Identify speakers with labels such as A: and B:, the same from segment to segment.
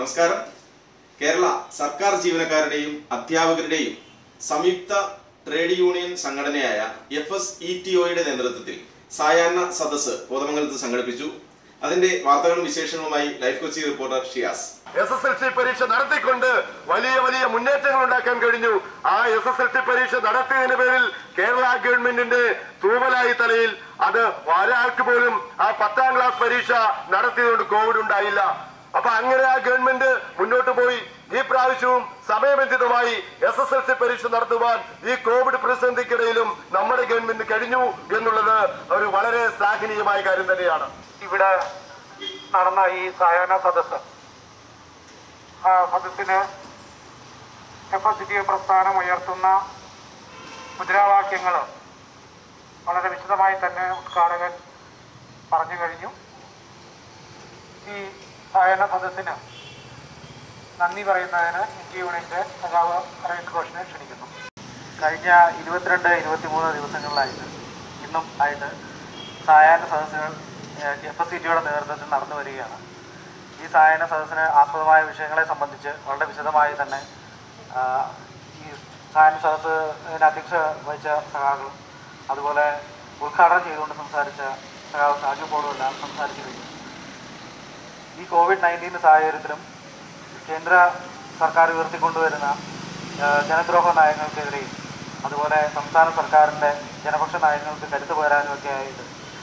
A: നമസ്കാരം. കേരള സർക്കാർ ജീവനക്കാരുടെയും അധ്യാപകരുടെയും സംയുക്ത ട്രേഡ് യൂണിയൻ സംഘടനയായ FSETOയുടെ നേതൃത്വത്തിൽ സായാഹ്ന സദസ്സ് കോതമംഗലത്ത് സംഘടിപ്പിച്ചു. അതിന്റെ വാർത്തകളും വിശേഷങ്ങളുമായി life Kochi reporter Shiyas.
B: SSLC പരീക്ഷ നടത്തിക്കൊണ്ട് വലിയ മുന്നേറ്റങ്ങൾ ഉണ്ടാക്കാൻ കഴിഞ്ഞു. ആ SSLC പരീക്ഷ നടത്തിയതിന്റെ പേരിൽ കേരള ഗവൺമെന്റിന്റെ തൂവലായി തലയിൽ അത് ഒരാൾക്ക് പോലും ആ 10ാം ക്ലാസ് പരീക്ഷ നടത്തിയതുകൊണ്ട് കോവിഡ് ഉണ്ടായില്ല. അപ്പൊ അങ്ങനെ ആ ഗവൺമെന്റ് മുന്നോട്ട് പോയി. ഈ പ്രാവശ്യവും സമയബന്ധിതമായി SSLC പരീക്ഷ നടത്തുവാൻ ഈ കോവിഡ് പ്രതിസന്ധിക്കിടയിലും നമ്മുടെ ഗവൺമെന്റ് കഴിഞ്ഞു എന്നുള്ളത് ഒരു വളരെ ശ്ലാഘനീയമായ കാര്യം തന്നെയാണ്.
C: ഇവിടെ നടന്ന ഈ സായാഹ്ന സദസ്സ് സദസ്സിന് FSETO പ്രസ്ഥാനം ഉയർത്തുന്ന മുദ്രാവാക്യങ്ങൾ വളരെ വിശദമായി തന്നെ ഉദ്ഘാടകൻ പറഞ്ഞു കഴിഞ്ഞു. ഈ സായാഹ്ന സദസ്സിന് നന്ദി പറയുന്നതിന് ഇന്ത്യ യൂണിയന്റെ സഖാവ് രമേശ് ഘോഷിനെ ക്ഷണിക്കുന്നു. കഴിഞ്ഞ 22-23 ദിവസങ്ങളിലായിട്ട് ഇന്നും ആയിട്ട് സായാഹ്ന സദസ്സുകൾ FSETOയുടെ നേതൃത്വത്തിൽ നടന്നു വരികയാണ്. ഈ സായാഹ്ന സദസ്സിന് ആസ്പദമായ വിഷയങ്ങളെ സംബന്ധിച്ച് വളരെ വിശദമായി തന്നെ ഈ സായാഹ്ന സദസ്സിന് അധ്യക്ഷ വഹിച്ച സഖാക്കളും അതുപോലെ ഉദ്ഘാടനം ചെയ്തുകൊണ്ട് സംസാരിച്ച സഖാവ് സാജു പോളും എല്ലാം സംസാരിച്ചു കഴിഞ്ഞു. ഈ COVID-19 സാഹചര്യത്തിലും കേന്ദ്ര സർക്കാർ ഉയർത്തിക്കൊണ്ടുവരുന്ന ജനദ്രോഹ നയങ്ങൾക്കെതിരെയും അതുപോലെ സംസ്ഥാന സർക്കാരിൻ്റെ ജനപക്ഷ നയങ്ങൾക്ക് കരുത്തു പകരാനുമൊക്കെ ആയിട്ട്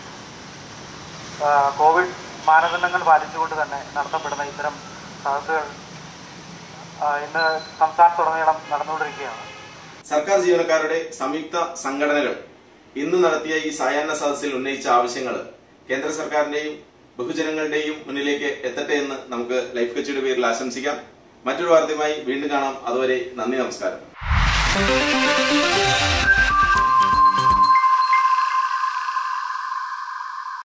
C: കോവിഡ് മാനദണ്ഡങ്ങൾ പാലിച്ചുകൊണ്ട് തന്നെ നടത്തപ്പെടുന്ന ഇത്തരം സദസ്സുകൾ ഇന്ന് സംസ്ഥാനത്തുടനീളം നടന്നുകൊണ്ടിരിക്കുകയാണ്.
A: സർക്കാർ ജീവനക്കാരുടെ സംയുക്ത സംഘടനകൾ ഇന്ന് നടത്തിയ ഈ സായാഹ്ന സദസ്സിൽ ഉന്നയിച്ച ആവശ്യങ്ങൾ കേന്ദ്ര സർക്കാരിന്റെയും ബഹുജനങ്ങളുടെയും മുന്നിലേക്ക് എത്തട്ടെ എന്ന് നമുക്ക് ലൈഫ് കൊച്ചിയുടെ പേരിൽ ആശംസിക്കാം. മറ്റൊരു വാർത്തയുമായി വീണ്ടും കാണാം. അതുവരെ നന്ദി, നമസ്കാരം.